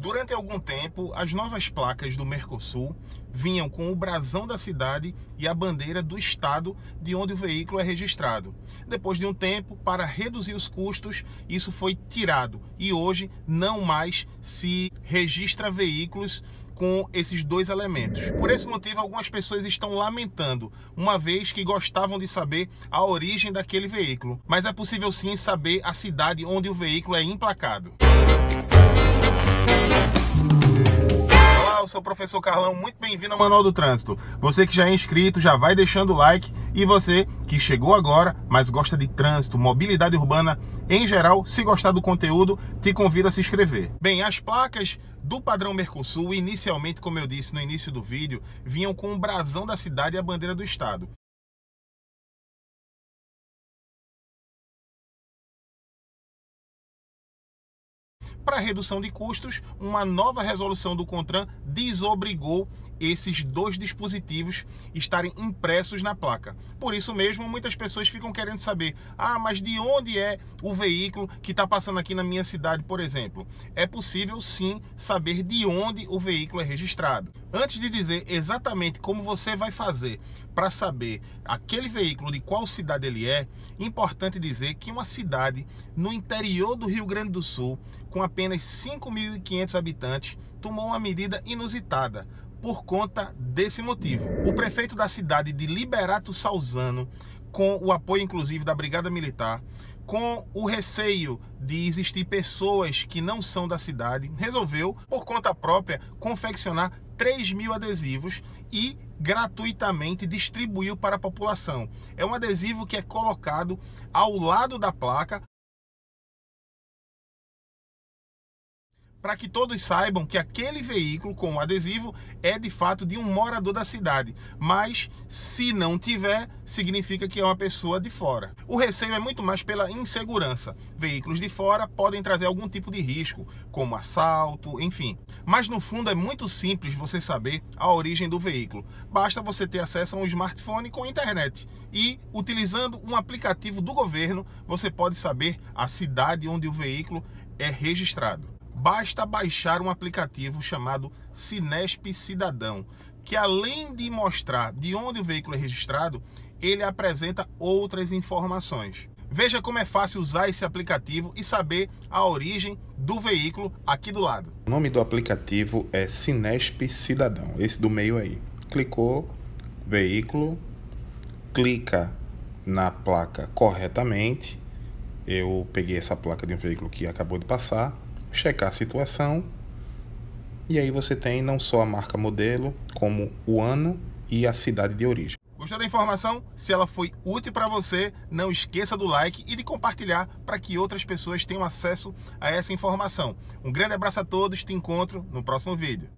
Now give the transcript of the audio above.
Durante algum tempo, as novas placas do Mercosul vinham com o brasão da cidade e a bandeira do estado de onde o veículo é registrado. Depois de um tempo, para reduzir os custos, isso foi tirado e hoje não mais se registra veículos com esses dois elementos. Por esse motivo, algumas pessoas estão lamentando, uma vez que gostavam de saber a origem daquele veículo. Mas é possível sim saber a cidade onde o veículo é emplacado. Olá, eu sou o professor Carlão, muito bem-vindo ao Manual do Trânsito. Você que já é inscrito, já vai deixando o like. E você que chegou agora, mas gosta de trânsito, mobilidade urbana em geral, se gostar do conteúdo, te convido a se inscrever. Bem, as placas do padrão Mercosul, inicialmente, como eu disse no início do vídeo, vinham com o brasão da cidade e a bandeira do estado. Para redução de custos, uma nova resolução do CONTRAN desobrigou esses dois dispositivos estarem impressos na placa. Por isso mesmo, muitas pessoas ficam querendo saber: mas de onde é o veículo que está passando aqui na minha cidade, por exemplo? É possível sim saber de onde o veículo é registrado. Antes de dizer exatamente como você vai fazer para saber aquele veículo de qual cidade ele é, importante dizer que uma cidade no interior do Rio Grande do Sul, com apenas 5.500 habitantes, tomou uma medida inusitada por conta desse motivo. O prefeito da cidade de Liberato Salzano, com o apoio inclusive da Brigada Militar, com o receio de existir pessoas que não são da cidade, resolveu, por conta própria, confeccionar 3.000 adesivos e gratuitamente distribuiu para a população. É um adesivo que é colocado ao lado da placa, para que todos saibam que aquele veículo com o adesivo é de fato de um morador da cidade, mas se não tiver, significa que é uma pessoa de fora. O receio é muito mais pela insegurança. Veículos de fora podem trazer algum tipo de risco, como assalto, enfim. Mas no fundo é muito simples você saber a origem do veículo. Basta você ter acesso a um smartphone com internet e, utilizando um aplicativo do governo, você pode saber a cidade onde o veículo é registrado. Basta baixar um aplicativo chamado Cinesp Cidadão, que além de mostrar de onde o veículo é registrado, ele apresenta outras informações. Veja como é fácil usar esse aplicativo e saber a origem do veículo aqui do lado. O nome do aplicativo é Cinesp Cidadão, esse do meio aí. Clicou, veículo, clica na placa corretamente. Eu peguei essa placa de um veículo que acabou de passar. Checar a situação, e aí você tem não só a marca modelo, como o ano e a cidade de origem. Gostou da informação? Se ela foi útil para você, não esqueça do like e de compartilhar para que outras pessoas tenham acesso a essa informação. Um grande abraço a todos, te encontro no próximo vídeo.